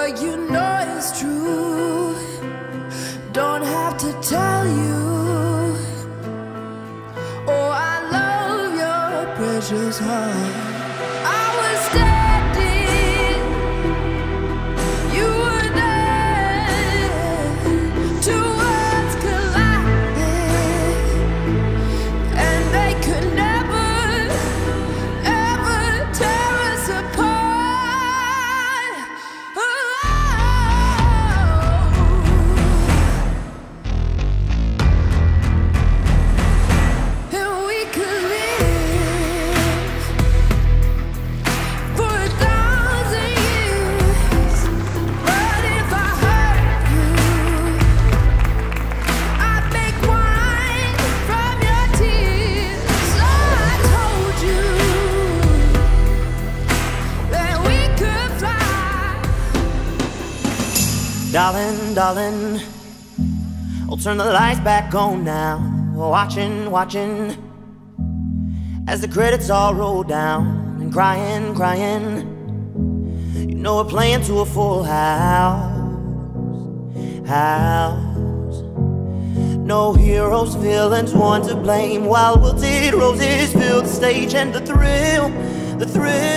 What you know is true. Don't have to tell you. Oh, I love your precious heart. I was standing, you were there. Two worlds collided, and they could never, ever tear us apart. Oh, and we could live for 1,000 years. But if I hurt you, I'd make wine from your tears. So I told you that we could fly. Darling, darling, I'll turn the lights back on now. Watching, watching as the credits all roll down, and crying, crying. You know we're playing to a full house. No heroes, villains, one to blame, while wilted roses fill the stage, and the thrill